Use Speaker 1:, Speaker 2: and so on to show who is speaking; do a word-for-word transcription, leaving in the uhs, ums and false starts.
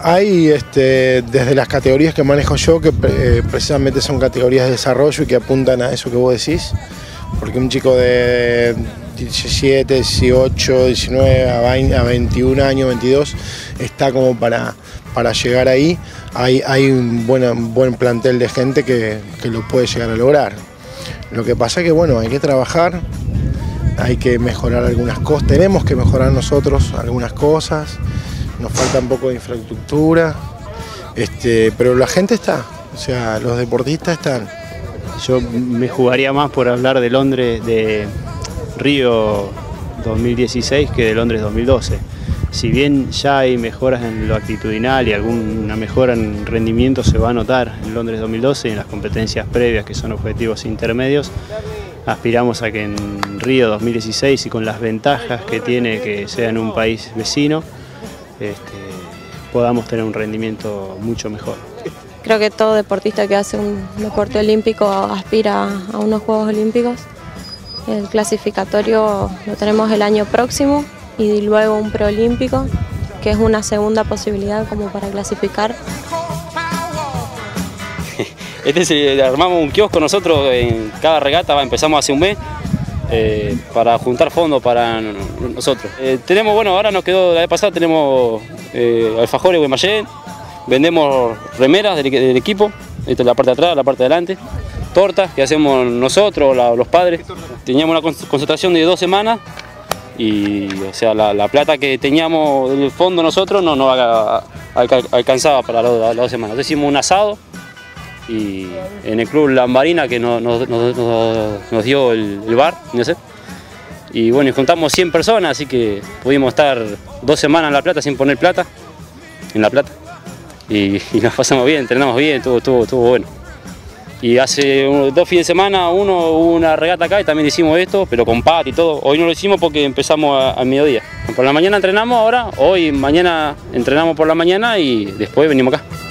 Speaker 1: hay este, desde las categorías que manejo yo, que eh, precisamente son categorías de desarrollo y que apuntan a eso que vos decís, porque un chico de diecisiete, dieciocho, diecinueve, a veintiún años, veintidós, está como para, para llegar ahí. Hay, hay un, buen, un buen plantel de gente que, que lo puede llegar a lograr. Lo que pasa es que bueno, hay que trabajar, hay que mejorar algunas cosas, tenemos que mejorar nosotros algunas cosas, nos falta un poco de infraestructura, este, pero la gente está, o sea, los deportistas están.
Speaker 2: Yo me jugaría más por hablar de Londres, de Río dos mil dieciséis que de Londres dos mil doce. Si bien ya hay mejoras en lo actitudinal y alguna mejora en rendimiento se va a notar en Londres dos mil doce y en las competencias previas, que son objetivos intermedios, aspiramos a que en Río dos mil dieciséis y con las ventajas que tiene que sea en un país vecino, este, podamos tener un rendimiento mucho mejor.
Speaker 3: Creo que todo deportista que hace un deporte olímpico aspira a unos Juegos Olímpicos. El clasificatorio lo tenemos el año próximo y luego un preolímpico, que es una segunda posibilidad como para clasificar.
Speaker 4: Este es el, armamos un kiosco nosotros en cada regata, empezamos hace un mes, eh, para juntar fondos para nosotros. Eh, tenemos, bueno, ahora nos quedó, la vez pasada tenemos eh, alfajores Guaymallén, vendemos remeras del, del equipo, esta es la parte de atrás, la parte de adelante, tortas que hacemos nosotros, la, los padres. Teníamos una concentración de dos semanas y, o sea, la, la plata que teníamos del fondo nosotros no nos alcanzaba para las la, la dos semanas. Entonces hicimos un asado y en el club Lambarina, que nos, nos, nos, nos dio el, el bar, no sé. Y bueno, juntamos cien personas, así que pudimos estar dos semanas en La Plata sin poner plata, en La Plata. Y, y nos pasamos bien, entrenamos bien, estuvo, estuvo, estuvo bueno. Y hace unos, dos fines de semana, uno hubo una regata acá y también hicimos esto, pero con pat y todo. Hoy no lo hicimos porque empezamos al mediodía. Por la mañana entrenamos ahora, hoy, mañana entrenamos por la mañana y después venimos acá.